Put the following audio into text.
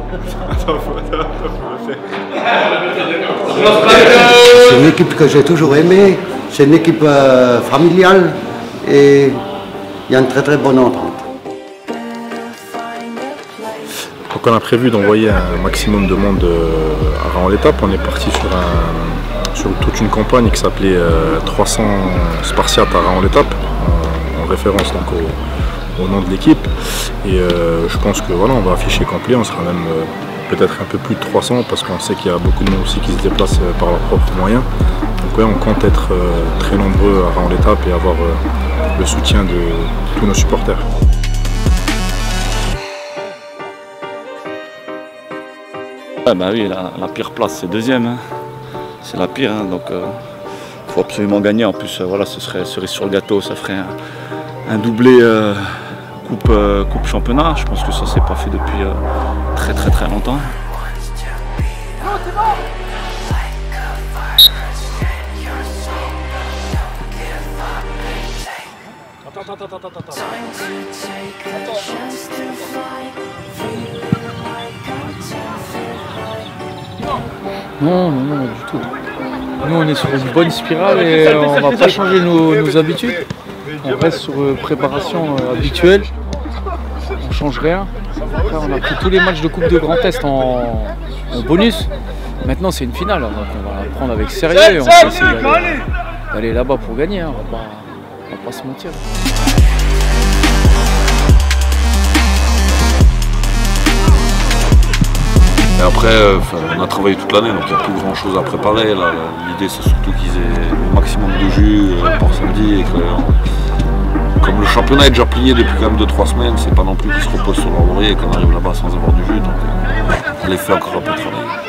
C'est une équipe que j'ai toujours aimée, c'est une équipe familiale et il y a une très bonne entente. Donc on a prévu d'envoyer un maximum de monde à Raon-l'Étape. On est parti sur toute une campagne qui s'appelait 300 Spartiates à Raon-l'Étape, en référence donc au nom de l'équipe. Et je pense que voilà, on va afficher complet, on sera même peut-être un peu plus de 300 parce qu'on sait qu'il y a beaucoup de monde aussi qui se déplacent par leurs propres moyens. Donc ouais, on compte être très nombreux à Raon-l'Étape et avoir le soutien de tous nos supporters. Ah bah oui, la pire place c'est deuxième, hein. C'est la pire, hein. Donc il faut absolument gagner. En plus voilà, ce serait cerise sur le gâteau, ça ferait un doublé coupe championnat. Je pense que ça s'est pas fait depuis très longtemps. Non, du tout. Nous on est sur une bonne spirale et on va pas changer nos habitudes. On reste sur préparation habituelle, on change rien. Après, on a pris tous les matchs de Coupe de Grand Est en bonus. Maintenant c'est une finale, donc on va la prendre avec sérieux et on va essayer d'aller là-bas pour gagner, hein. On va pas se mentir. Et après, on a travaillé toute l'année, donc il n'y a plus grand chose à préparer. L'idée c'est surtout qu'ils aient le maximum de jus pour samedi et que, comme le championnat est déjà plié depuis quand même 2-3 semaines, c'est pas non plus qu'ils se reposent sur leur laurier et qu'on arrive là-bas sans avoir du jus, donc on les fait encore un peu travailler.